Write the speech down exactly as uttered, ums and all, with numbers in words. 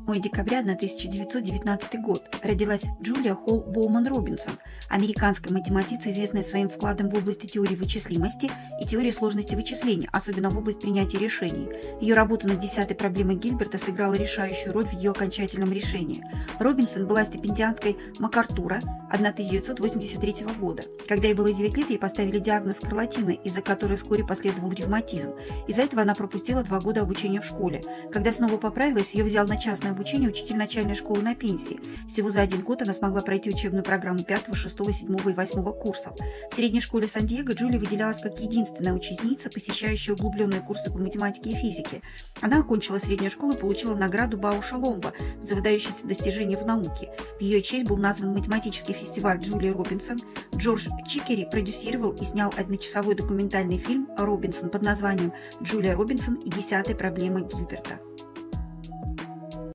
седьмого декабря тысяча девятьсот девятнадцатого год родилась Джулия Холл Боуман Робинсон, американская математица, известная своим вкладом в области теории вычислимости и теории сложности вычислений, особенно в область принятия решений. Ее работа над десятой проблемой Гильберта сыграла решающую роль в ее окончательном решении. Робинсон была стипендиаткой МакАртура тысяча девятьсот восемьдесят третьего года. Когда ей было девять лет, ей поставили диагноз скарлатина, из-за которой вскоре последовал ревматизм. Из-за этого она пропустила два года обучения в школе. Когда снова поправилась, ее взял на частное обучение учитель начальной школы на пенсии. Всего за один год она смогла пройти учебную программу пятого, шестого, седьмого и восьмого курсов. В средней школе Сан-Диего Джулия выделялась как единственная ученица, посещающая углубленные курсы по математике и физике. Она окончила среднюю школу и получила награду Бауша-Ломба за выдающиеся достижения в науке. В ее честь был назван математический фестиваль Джулии Робинсон. Джордж Чикери продюсировал и снял одночасовой документальный фильм «Робинсон» под названием «Джулия Робинсон и десятая проблема Гильберта».